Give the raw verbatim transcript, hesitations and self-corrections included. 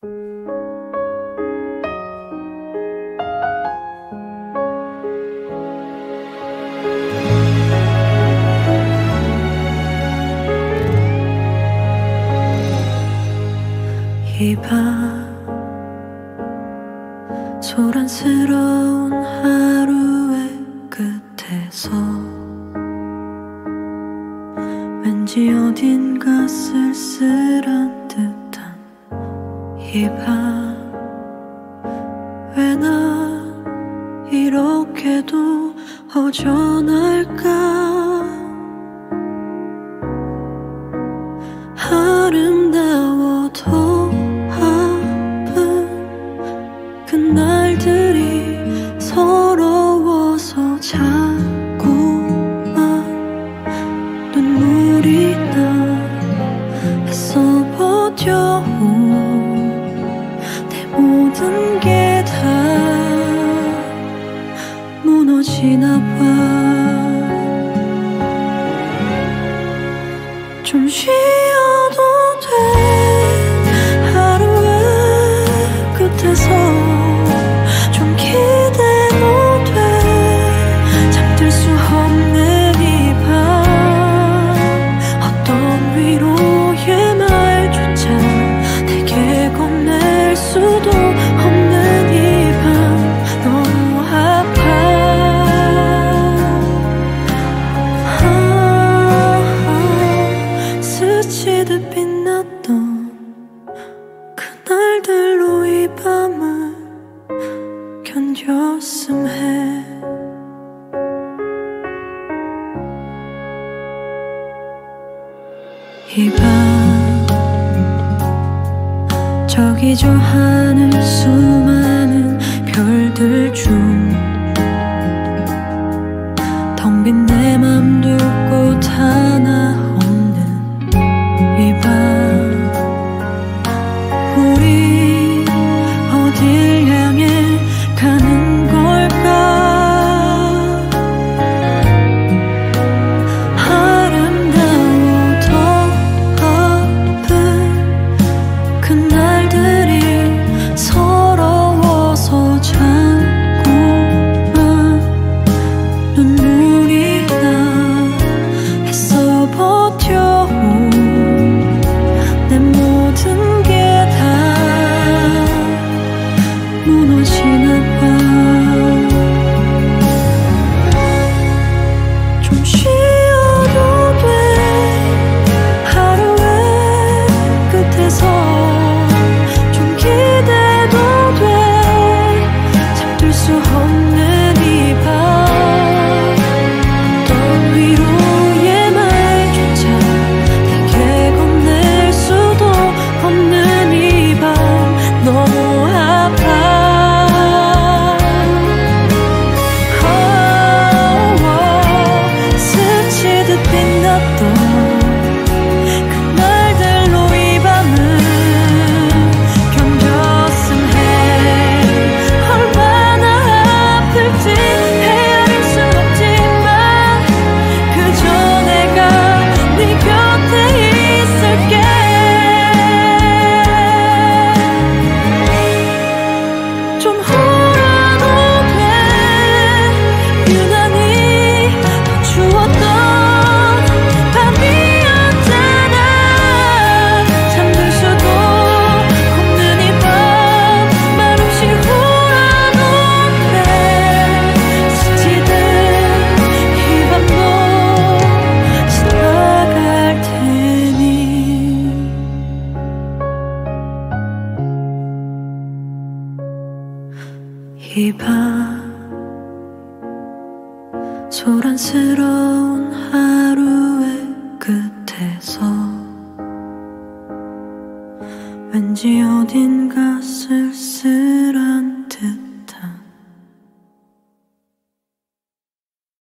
이 밤 소란스러운 하루의 끝에서 왠지 어딘가 쓸쓸한 듯한 이 밤, 왜 나 이렇게도 허전할까. 아름다워도 그날들이 서러워서 자꾸만 눈물이 나. 애써 버텨온 내 모든 게 다 무너지나 봐. 좀 쉬어도 돼. 하루의 끝에서 좀 기대도 돼. 잠들 수 없는 이 밤, 어떤 위로의 말조차 내게 건넬 수도 없는 이 밤, 너무 아파. 아, 아, 스치듯 빛났던 그날들로 이 밤을 견뎠음 해. 이 밤 저기 저 하늘 수많은 별들 중 텅 빈 내 맘 둘 곳 하나 없는 이 밤, 우리 어딜 향해 가는 걸까. 아름다워도 아픈 그날들이 서러워서 자꾸만 눈물이 나. 애써 버텨온 내 모든 게 다 무너지나 봐. 좀 쉬어도 돼. 하루의 끝에서 좀 기대도 돼. 잠들 수 없는 이 밤, 어떤 위로의 말조차 내게 건넬 수도 없는 이 밤, 너무 아파. 스치듯 빛났던 그날들로 이 밤을 견뎠음 해. 얼마나 아플지 헤아릴 순 없지만 그저 내가 네 곁에 있을게. 좀 울어도 돼. 유난히 더 추웠던 밤이었잖아. 잠들 수도 없는 이 밤, 말없이 울어도 돼. 스치듯 이 밤도 지나갈 테니. 이 밤 소란스러운 하루의 끝에서 왠지 어딘가 쓸쓸한